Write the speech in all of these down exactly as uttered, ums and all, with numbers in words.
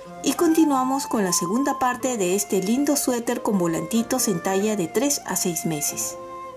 Y continuamos con la segunda parte de este lindo suéter con volantitos en talla de tres a seis meses.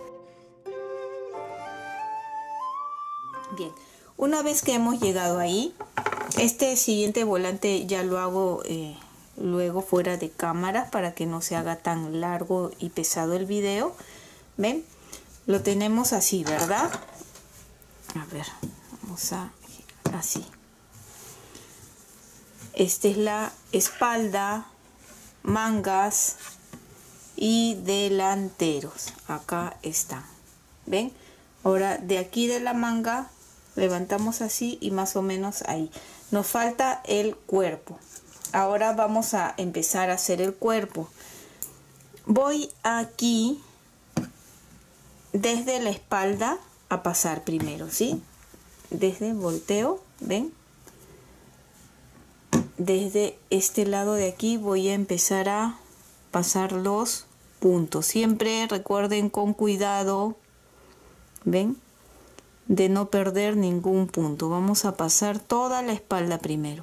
Bien, una vez que hemos llegado ahí, este siguiente volante ya lo hago eh, luego fuera de cámara para que no se haga tan largo y pesado el video. ¿Ven? Lo tenemos así, ¿verdad? A ver, vamos a así. Esta es la espalda, mangas y delanteros. Acá están. ¿Ven? Ahora de aquí de la manga levantamos así y más o menos ahí. Nos falta el cuerpo. Ahora vamos a empezar a hacer el cuerpo. Voy aquí desde la espalda a pasar primero, ¿sí? Desde volteo, ¿ven? Desde este lado de aquí voy a empezar a pasar los puntos. Siempre recuerden con cuidado, ¿ven? De no perder ningún punto. Vamos a pasar toda la espalda primero.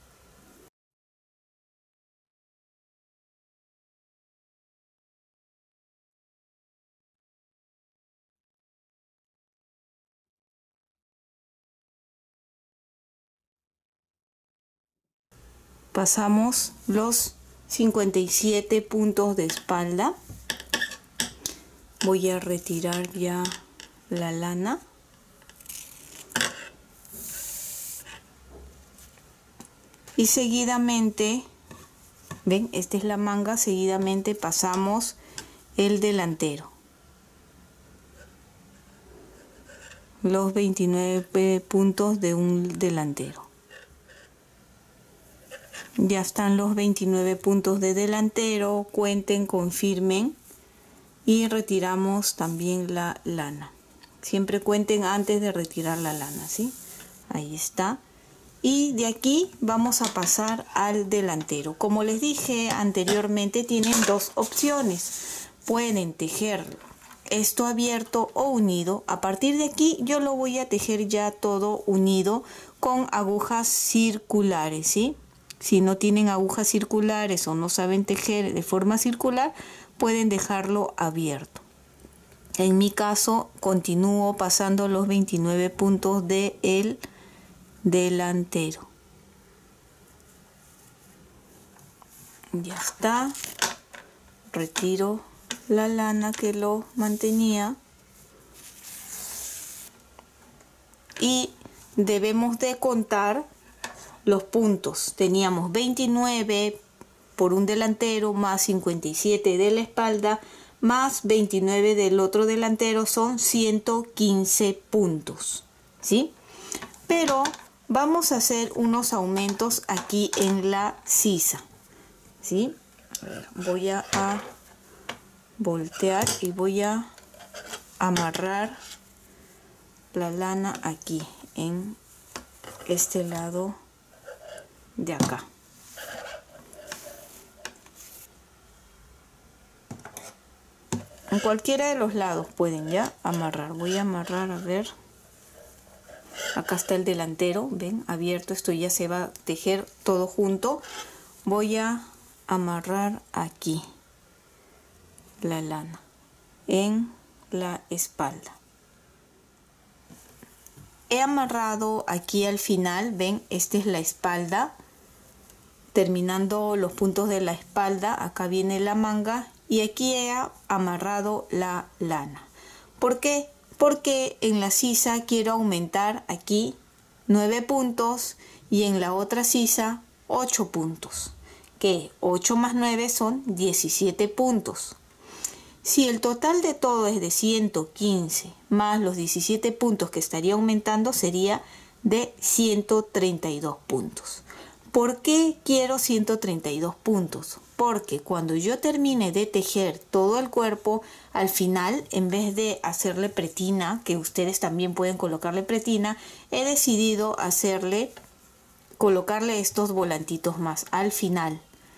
Pasamos los cincuenta y siete puntos de espalda. Voy a retirar ya la lana. Y seguidamente, ven, esta es la manga, seguidamente pasamos el delantero. Los veintinueve puntos de un delantero. Ya están los veintinueve puntos de delantero, cuenten, confirmen y retiramos también la lana. Siempre cuenten antes de retirar la lana, ¿sí? Ahí está. Y de aquí vamos a pasar al delantero. Como les dije anteriormente, tienen dos opciones. Pueden tejer esto abierto o unido. A partir de aquí yo lo voy a tejer ya todo unido con agujas circulares, ¿sí? Si no tienen agujas circulares o no saben tejer de forma circular, pueden dejarlo abierto. En mi caso, continúo pasando los veintinueve puntos del delantero. Ya está. Retiro la lana que lo mantenía. Y debemos de contar los puntos. Teníamos veintinueve por un delantero más cincuenta y siete de la espalda más veintinueve del otro delantero, son ciento quince puntos, ¿sí? Pero vamos a hacer unos aumentos aquí en la sisa, ¿sí? A ver, voy a, a voltear y voy a amarrar la lana aquí en este lado de acá. En cualquiera de los lados pueden ya amarrar. Voy a amarrar, a ver. Acá está el delantero, ven, abierto. Esto ya se va a tejer todo junto. Voy a amarrar aquí la lana en la espalda. He amarrado aquí al final, ven, esta es la espalda. Terminando los puntos de la espalda, acá viene la manga y aquí he amarrado la lana. ¿Por qué? Porque en la sisa quiero aumentar aquí nueve puntos y en la otra sisa ocho puntos. Que ocho más nueve son diecisiete puntos. Si el total de todo es de ciento quince más los diecisiete puntos que estaría aumentando, sería de ciento treinta y dos puntos. ¿Por qué quiero ciento treinta y dos puntos? Porque cuando yo termine de tejer todo el cuerpo, al final, en vez de hacerle pretina, que ustedes también pueden colocarle pretina, he decidido hacerle, colocarle estos volantitos más al final.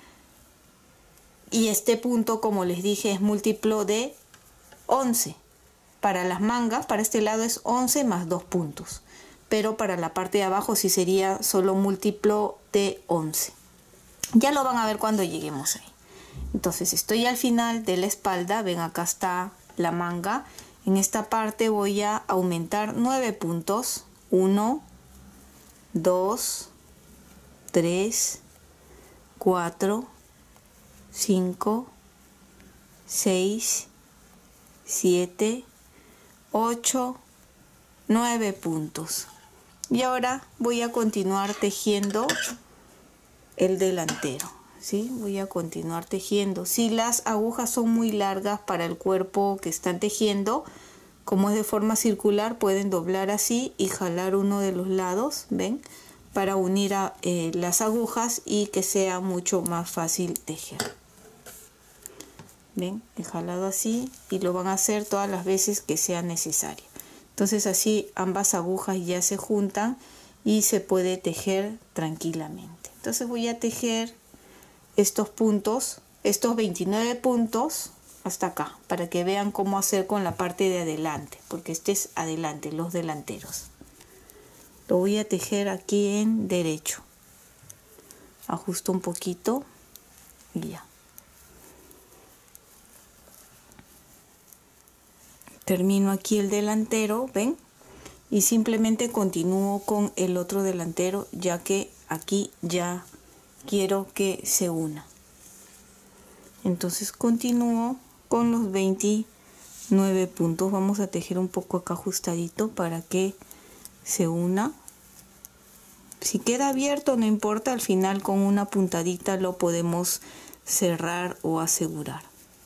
Y este punto, como les dije, es múltiplo de once. Para las mangas, para este lado es once más dos puntos. Pero para la parte de abajo sí sería solo múltiplo de once. Ya lo van a ver cuando lleguemos ahí. Entonces estoy al final de la espalda, ven acá está la manga. En esta parte voy a aumentar nueve puntos. uno, dos, tres, cuatro, cinco, seis, siete, ocho, nueve puntos. Y ahora voy a continuar tejiendo el delantero, ¿sí? Voy a continuar tejiendo. Si las agujas son muy largas para el cuerpo que están tejiendo, como es de forma circular, pueden doblar así y jalar uno de los lados, ¿ven? Para unir a, eh, las agujas y que sea mucho más fácil tejer. ¿Ven? He jalado así y lo van a hacer todas las veces que sea necesario. Entonces así ambas agujas ya se juntan y se puede tejer tranquilamente. Entonces voy a tejer estos puntos, estos veintinueve puntos hasta acá, para que vean cómo hacer con la parte de adelante, porque este es adelante, los delanteros. Lo voy a tejer aquí en derecho. Ajusto un poquito y ya. Termino aquí el delantero, ¿ven? Y simplemente continúo con el otro delantero, ya que aquí ya quiero que se una. Entonces continúo con los veintinueve puntos. Vamos a tejer un poco acá ajustadito para que se una. Si queda abierto no importa, al final con una puntadita lo podemos cerrar o asegurar.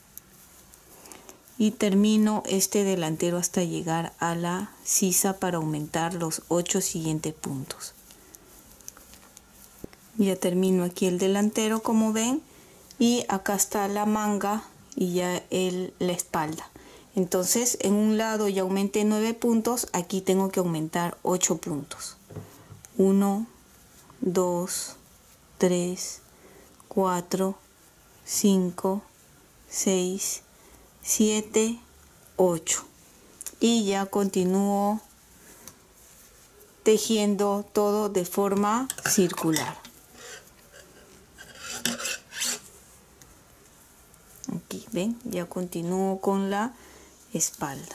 Y termino este delantero hasta llegar a la sisa para aumentar los ocho siguientes puntos. Ya termino aquí el delantero, como ven, y acá está la manga y ya el, la espalda. Entonces en un lado ya aumenté nueve puntos, aquí tengo que aumentar ocho puntos. uno, dos, tres, cuatro, cinco, seis, siete, ocho. Y ya continúo tejiendo todo de forma circular. Aquí ven, ya continúo con la espalda.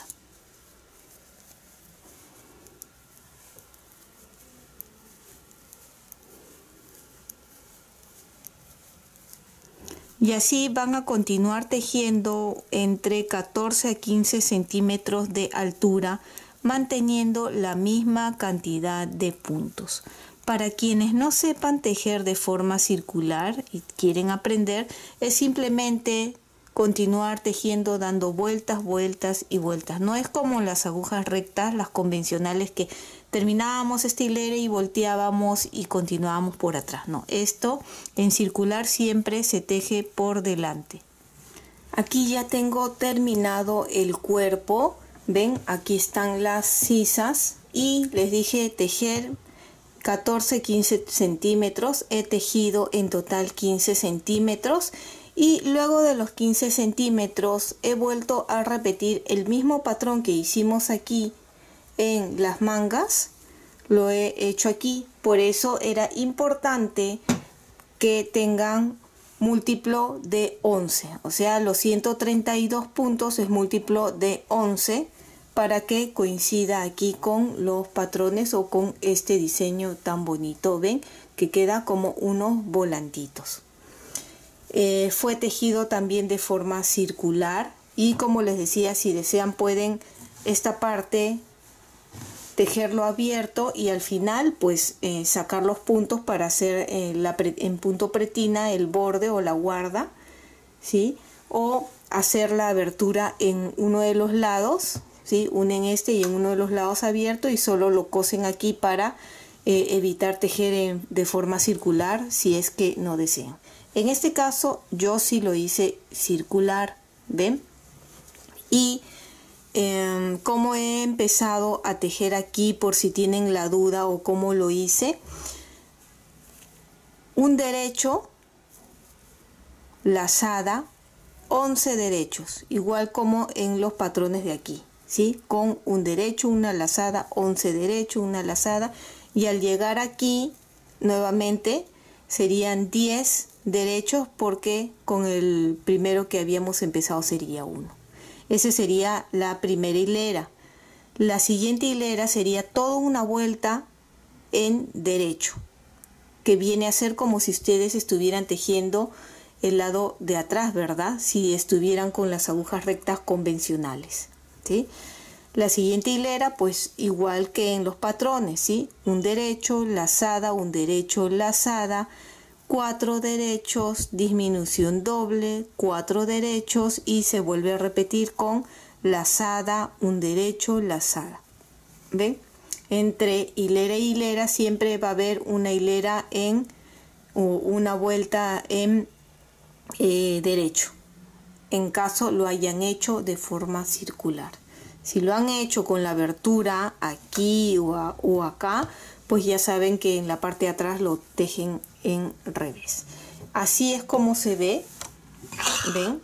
Y así van a continuar tejiendo entre catorce a quince centímetros de altura, manteniendo la misma cantidad de puntos. Para quienes no sepan tejer de forma circular y quieren aprender, es simplemente continuar tejiendo dando vueltas, vueltas y vueltas. No es como las agujas rectas, las convencionales, que terminábamos esta hilera y volteábamos y continuábamos por atrás. No, esto en circular siempre se teje por delante. Aquí ya tengo terminado el cuerpo. Ven, aquí están las sisas y les dije tejer catorce a quince centímetros. He tejido en total quince centímetros. Y luego de los quince centímetros he vuelto a repetir el mismo patrón que hicimos aquí en las mangas. Lo he hecho aquí. Por eso era importante que tengan múltiplo de once. O sea, los ciento treinta y dos puntos es múltiplo de once para que coincida aquí con los patrones o con este diseño tan bonito. Ven que queda como unos volantitos. Eh, fue tejido también de forma circular y, como les decía, si desean pueden esta parte tejerlo abierto y al final pues eh, sacar los puntos para hacer eh, la pre en punto pretina el borde o la guarda, ¿sí? O hacer la abertura en uno de los lados, ¿sí? Unen este y en uno de los lados abierto y solo lo cosen aquí para eh, evitar tejer en, de forma circular si es que no desean. En este caso yo sí lo hice circular, ¿ven? Y eh, como he empezado a tejer aquí, por si tienen la duda o cómo lo hice, un derecho, lazada, once derechos, igual como en los patrones de aquí, ¿sí? Con un derecho, una lazada, once derechos, una lazada, y al llegar aquí nuevamente serían diez derechos porque con el primero que habíamos empezado sería uno. Esa sería la primera hilera. La siguiente hilera sería toda una vuelta en derecho, que viene a ser como si ustedes estuvieran tejiendo el lado de atrás, ¿verdad? Si estuvieran con las agujas rectas convencionales, ¿sí? La siguiente hilera, pues igual que en los patrones, ¿sí? Un derecho, lazada, un derecho, lazada, cuatro derechos, disminución doble, cuatro derechos y se vuelve a repetir con lazada, un derecho, lazada. ¿Ven? Entre hilera y hilera siempre va a haber una hilera en o una vuelta en eh, derecho, en caso lo hayan hecho de forma circular. Si lo han hecho con la abertura aquí o, a, o acá, pues ya saben que en la parte de atrás lo tejen en revés. Así es como se ve. ¿Ven?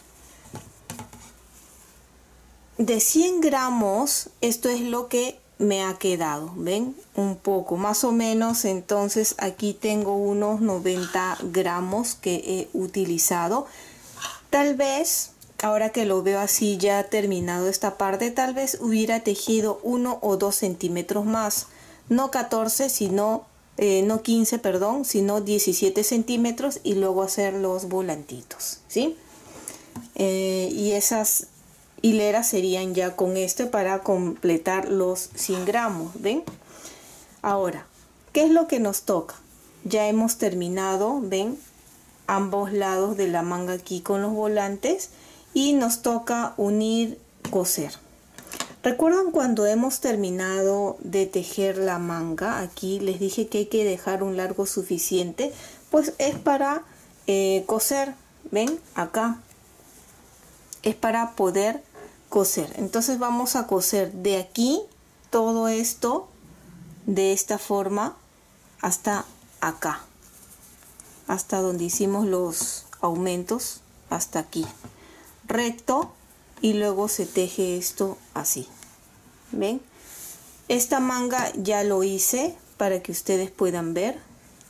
De cien gramos, esto es lo que me ha quedado. ¿Ven? Un poco, más o menos. Entonces aquí tengo unos noventa gramos que he utilizado. Tal vez, ahora que lo veo así ya terminado esta parte, tal vez hubiera tejido uno o dos centímetros más. No catorce, sino, eh, no quince, perdón, sino diecisiete centímetros y luego hacer los volantitos, ¿sí? Eh, y esas hileras serían ya con este para completar los cien gramos, ¿ven? Ahora, ¿qué es lo que nos toca? Ya hemos terminado, ¿ven? Ambos lados de la manga aquí con los volantes y nos toca unir, coser. ¿Recuerdan cuando hemos terminado de tejer la manga? Aquí les dije que hay que dejar un largo suficiente, pues es para eh, coser. ¿Ven? Acá es para poder coser. Entonces vamos a coser de aquí todo esto de esta forma hasta acá, hasta donde hicimos los aumentos, hasta aquí, recto, y luego se teje esto así. ¿Ven? Esta manga ya lo hice para que ustedes puedan ver.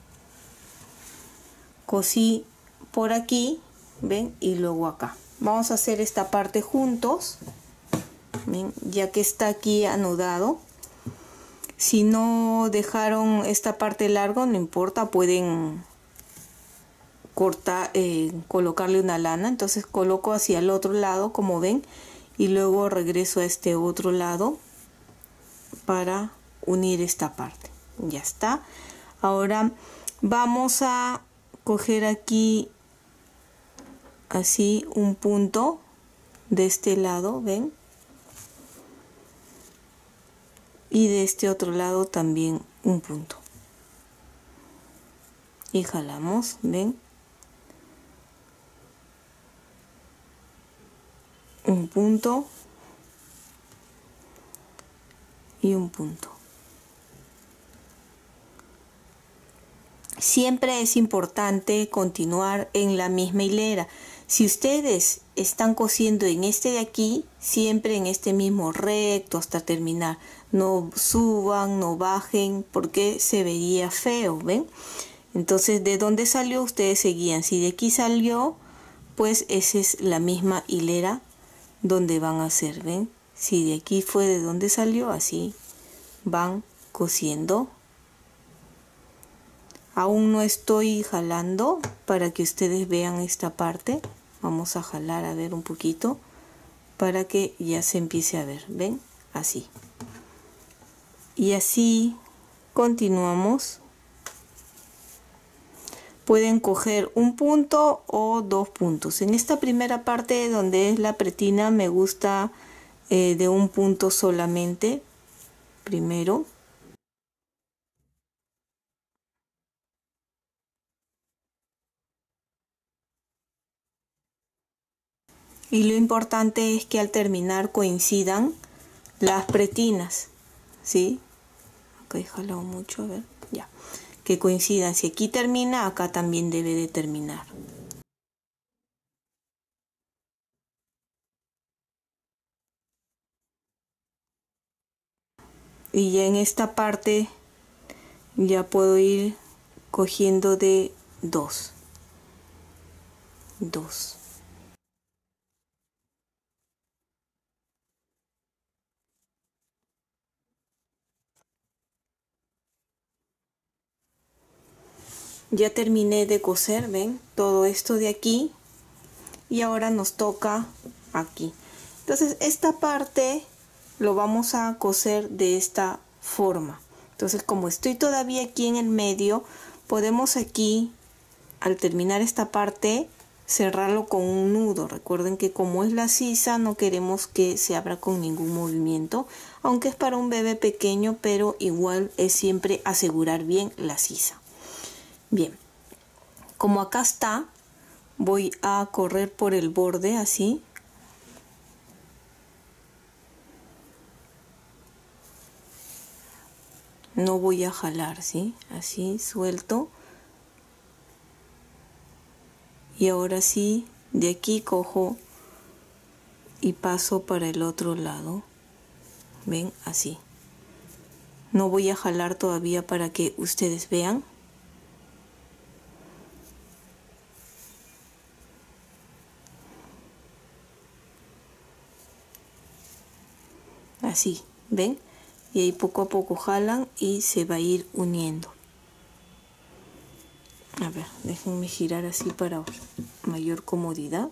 Cosí por aquí, ¿ven? Y luego acá. Vamos a hacer esta parte juntos, ¿ven? Ya que está aquí anudado. Si no dejaron esta parte larga, no importa, pueden cortar, eh, colocarle una lana. Entonces coloco hacia el otro lado, como ven, y luego regreso a este otro lado para unir esta parte. Ya está. Ahora vamos a coger aquí así un punto de este lado, ven, y de este otro lado también un punto, y jalamos, ven, un punto y un punto. Siempre es importante continuar en la misma hilera. Si ustedes están cosiendo en este de aquí, siempre en este mismo recto hasta terminar. No suban, no bajen, porque se vería feo, ¿ven? Entonces, ¿de dónde salió? Ustedes seguían. Si de aquí salió, pues esa es la misma hilera donde van a hacer, ¿ven? Si de aquí fue de donde salió, así van cosiendo. Aún no estoy jalando para que ustedes vean esta parte. Vamos a jalar a ver un poquito para que ya se empiece a ver, ¿ven? Así. Y así continuamos. Pueden coger un punto o dos puntos. En esta primera parte donde es la pretina me gusta eh, de un punto solamente. Primero. Y lo importante es que al terminar coincidan las pretinas, ¿sí? Acá he jalado mucho, a ver, ya. Que coincidan, si aquí termina, acá también debe de terminar. Y ya en esta parte ya puedo ir cogiendo de dos. dos. Ya terminé de coser, ven, todo esto de aquí, y ahora nos toca aquí. Entonces esta parte lo vamos a coser de esta forma. Entonces, como estoy todavía aquí en el medio, podemos aquí, al terminar esta parte, cerrarlo con un nudo. Recuerden que como es la sisa, no queremos que se abra con ningún movimiento, aunque es para un bebé pequeño, pero igual es siempre asegurar bien la sisa. Bien, como acá está, voy a correr por el borde así. No voy a jalar, ¿sí? Así, suelto. Y ahora sí, de aquí cojo y paso para el otro lado. ¿Ven? Así. No voy a jalar todavía para que ustedes vean. Así, ¿ven? Y ahí poco a poco jalan y se va a ir uniendo. A ver, déjenme girar así para mayor comodidad.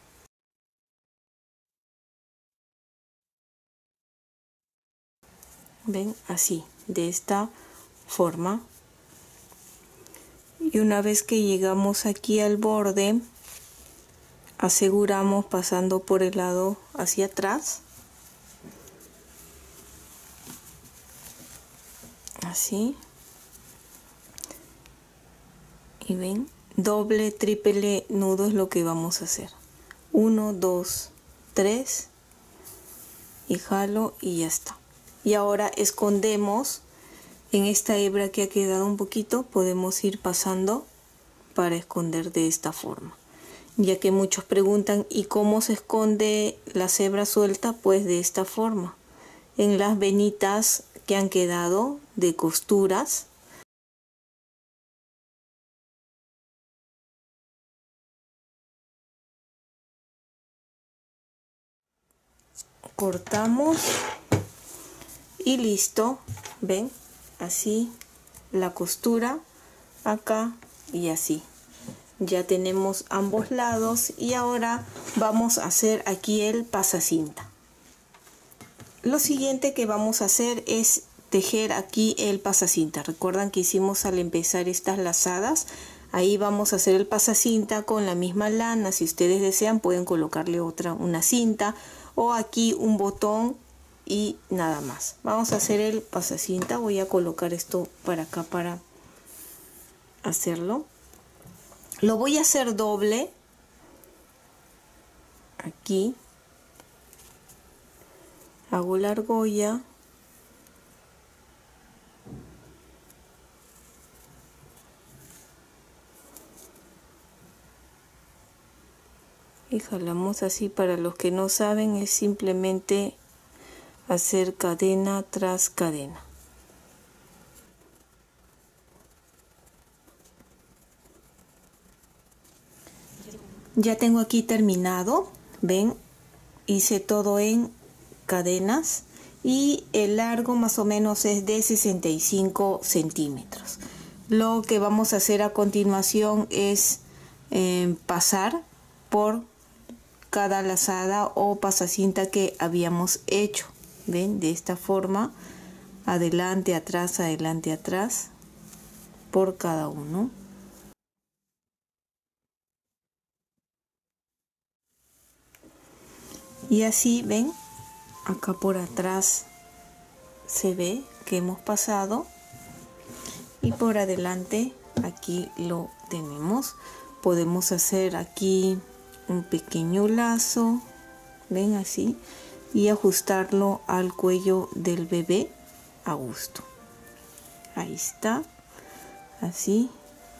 Ven, así, de esta forma. Y una vez que llegamos aquí al borde, aseguramos pasando por el lado hacia atrás. Así. Y ven, doble, triple nudo es lo que vamos a hacer. Uno, dos, tres. Y jalo y ya está. Y ahora escondemos en esta hebra que ha quedado un poquito, podemos ir pasando para esconder de esta forma. Ya que muchos preguntan, ¿y cómo se esconde la hebra suelta? Pues de esta forma, en las venitas que han quedado de costuras. Cortamos y listo. Ven, así la costura acá y así. Ya tenemos ambos lados y ahora vamos a hacer aquí el pasacinta. Lo siguiente que vamos a hacer es tejer aquí el pasacinta. Recuerdan que hicimos al empezar estas lazadas. Ahí vamos a hacer el pasacinta con la misma lana. Si ustedes desean pueden colocarle otra, una cinta o aquí un botón y nada más. Vamos a hacer el pasacinta. Voy a colocar esto para acá para hacerlo. Lo voy a hacer doble. Aquí. Hago la argolla. Y jalamos así. Para los que no saben, es simplemente hacer cadena tras cadena. Ya tengo aquí terminado, ven, hice todo en cadenas y el largo más o menos es de sesenta y cinco centímetros. Lo que vamos a hacer a continuación es eh, pasar por cada lazada o pasacinta que habíamos hecho, ven, de esta forma, adelante, atrás, adelante, atrás, por cada uno. Y así, ven, acá por atrás se ve que hemos pasado y por adelante aquí lo tenemos. Podemos hacer aquí un pequeño lazo, ven, así, y ajustarlo al cuello del bebé a gusto. Ahí está, así,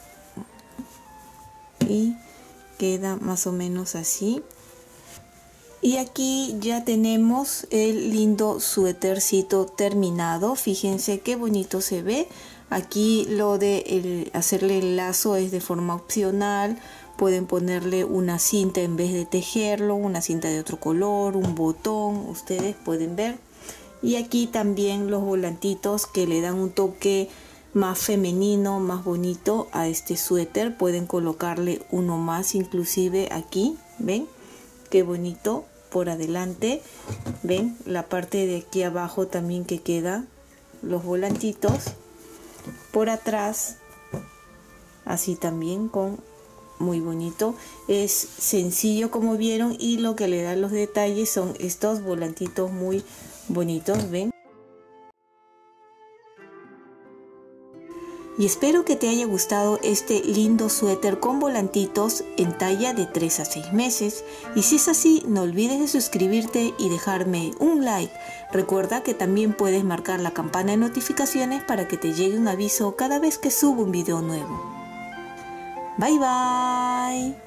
y queda más o menos así. Y aquí ya tenemos el lindo suétercito terminado. Fíjense qué bonito se ve. Aquí lo de el hacerle el lazo es de forma opcional. Pueden ponerle una cinta en vez de tejerlo, una cinta de otro color, un botón, ustedes pueden ver. Y aquí también los volantitos que le dan un toque más femenino, más bonito a este suéter. Pueden colocarle uno más inclusive aquí, ¿ven? Qué bonito por adelante. ¿Ven? La parte de aquí abajo también que queda los volantitos. Por atrás, así también con muy bonito. Es sencillo como vieron y lo que le da los detalles son estos volantitos muy bonitos, ¿ven? Y espero que te haya gustado este lindo suéter con volantitos en talla de tres a seis meses. Y si es así, no olvides de suscribirte y dejarme un like. Recuerda que también puedes marcar la campana de notificaciones para que te llegue un aviso cada vez que subo un video nuevo. Bye bye.